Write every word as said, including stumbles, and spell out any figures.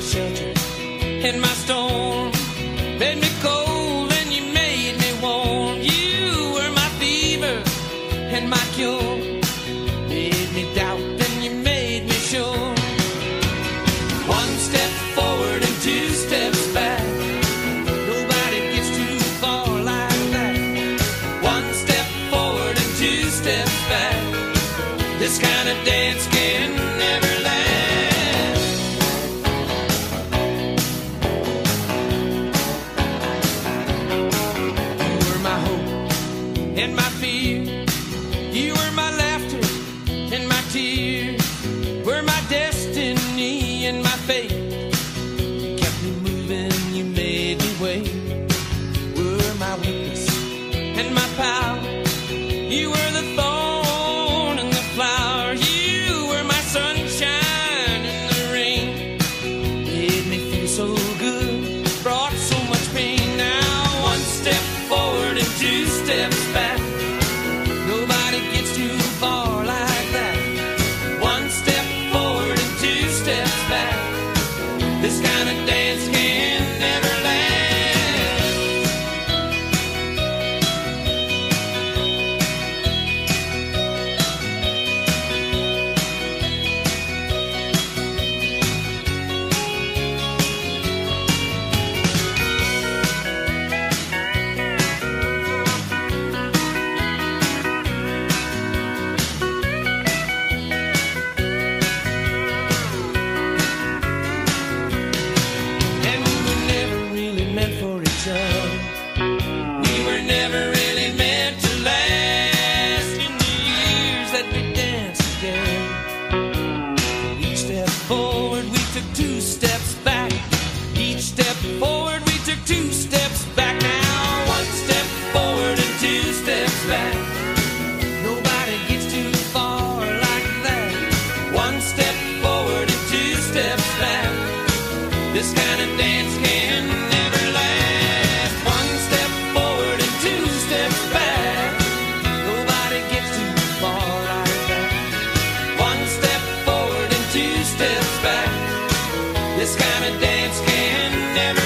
shelter in my storm. Made me cold and you made me warm. You were my fever and my cure. Made me doubt and you made me sure. One step forward and two steps back. Nobody gets too far like that. One step forward and two steps back. This kind of dance can never last. You were my hope and my fear. You were my laughter and my tears. Were my destiny and my fate. You kept me moving, you made me wait. Were my weakness and my power. You were the thorn and the flower. You were my sunshine in the rain. Made me feel so good, brought so much pain. Now one step forward and two steps back. Nobody gets too far like that. One step forward and two steps back. This kind of dance can never last. And we were never really meant for each other. We were never really meant to last. In the years that we danced together, each step forward we took two steps back. Each step forward we took two steps back. Now one step forward and two steps back. Nobody gets too far like that. One step forward and two steps back. This kind of dance can never last. One step forward and two steps back. Nobody gets too far like that. One step forward and two steps back. This kind of dance can never